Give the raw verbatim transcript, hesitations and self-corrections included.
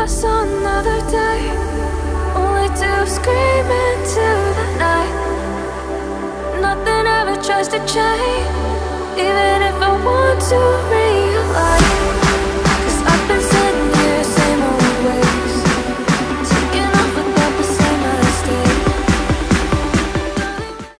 I saw another day, only to scream into the night. Nothing ever tries to change, even if I want to realize.